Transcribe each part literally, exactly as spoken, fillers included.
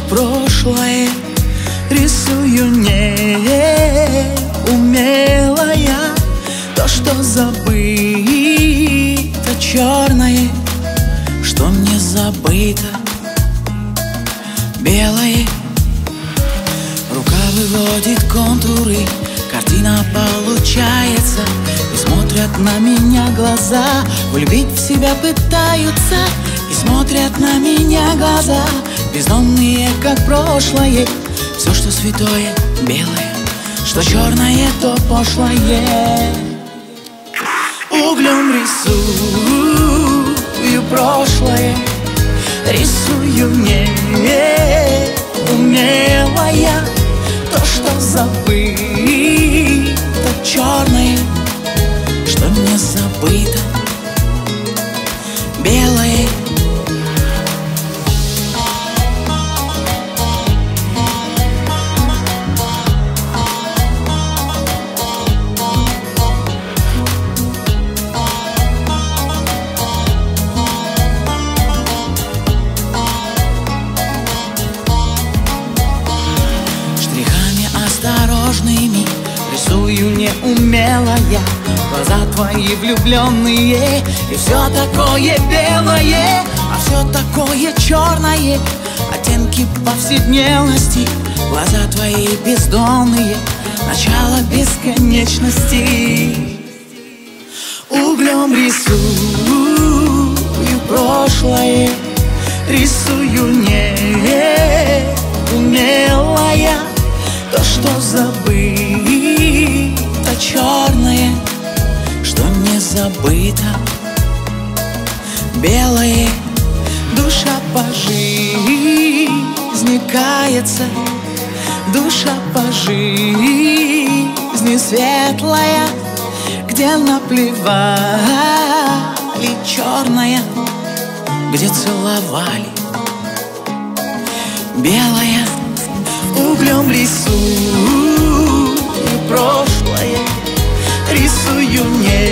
прошлое рисую неумелая. То, что забыто черное, что мне забыто белое. Рука выводит контуры, картина получается, и смотрят на меня глаза, влюбить в себя пытаются. И смотрят на меня глаза, бездомные, как прошлое. Все, что святое, белое, что черное, то пошлое. Углем рисую прошлое, рисую неумелая. То, что забыто черное, что мне забыто белое. Осторожными рисую неумелая. Глаза твои влюбленные, и все такое белое, а все такое черное. Оттенки повседневности, глаза твои бездонные, начало бесконечности. Углем рисую прошлое, рисую неумелая. То, что забыто черное, что не забыто белое. Душа по жизни кается, душа по жизни светлая. Где наплевали черная, где целовали белая. Углем рисую прошлое, рисую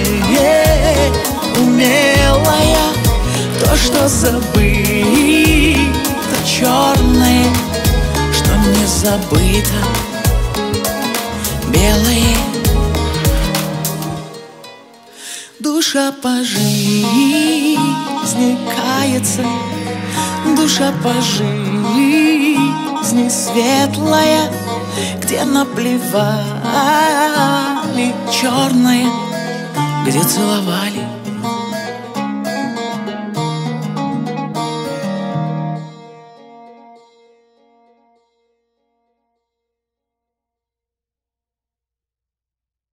неумелая. То, что забыто черное, что не забыто белое. Душа по жизни кается, душа по жизни светлая. Где наплевали черное, где целовали